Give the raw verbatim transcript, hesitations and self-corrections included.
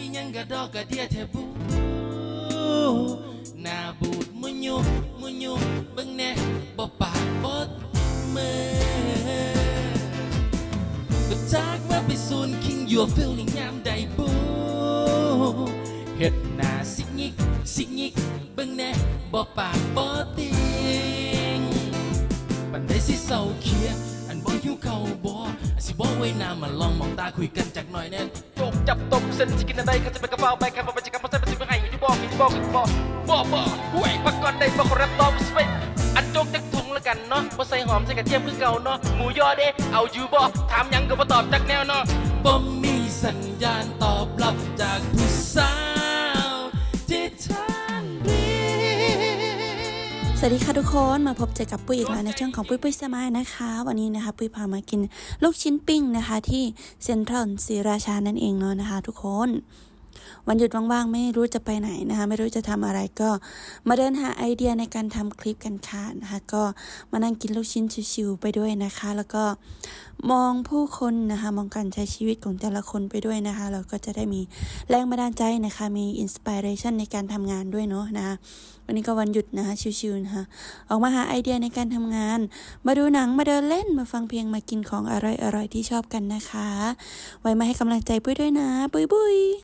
ยังกระดอกกระเดียเทบูหน้าบูดมุยุมุยุเบิ่งแน่บ่ปากบ่มือก็จากว่าไปซูนคิงยัวฟิลลิ่งยามใดบูเฮ็ดหน้าสิงิกสิงิกเบิ่งแน่บ่ปากบ่ติงปันได้สิเศร้าเคียอันบ่หิวเข้าบ่สิบ่ไว้หน้ามาลองมองตาคุยกันจักหน่อยแน่โจกจับตบเส้นสิกินอะไรก็จะเป็นกระเป๋าไปครับบ่ไปจักบ่ใส่บ่สิบ่ให้อยู่ที่บ่อยู่ที่บ่อยู่บ่บ่บ่ห่วยพักก่อนได้บ่ขอรับตอบสเปคอันโจกจักถุงละกันเนาะบ่ใส่หอมใส่กระเทียมคือเก่าเนาะหมูยอเด้เอาอยู่บ่ถามหยังก็บ่ตอบจักแนวเนาะบ่มีสัญญาณตอบรับจากผู้สาวที่ทันดีสวัสดีค่ะทุกคนมาพบเจอกับปุ้ยอีกแล้วในช่องของปุ้ยปุ้ยสมายนะคะวันนี้นะคะปุ้ยพามากินลูกชิ้นปิ้งนะคะที่เซ็นทรัลศรีราชานั่นเองเนาะนะคะทุกคนวันหยุดว่างๆไม่รู้จะไปไหนนะคะไม่รู้จะทำอะไรก็มาเดินหาไอเดียในการทำคลิปกันค่ะนะคะก็มานั่งกินลูกชิ้นชิวๆไปด้วยนะคะแล้วก็มองผู้คนนะคะมองการใช้ชีวิตของแต่ละคนไปด้วยนะคะเราก็จะได้มีแรงบันดาลใจนะคะมีอินสปิเรชันในการทำงานด้วยเนาะนะคะวันนี้ก็วันหยุดนะคะชิวๆนะคะออกมาหาไอเดียในการทำงานมาดูหนังมาเดินเล่นมาฟังเพลงมากินของอร่อยๆที่ชอบกันนะคะไว้มาให้กำลังใจปุ้ยด้วยนะปุ้ยปุ้ย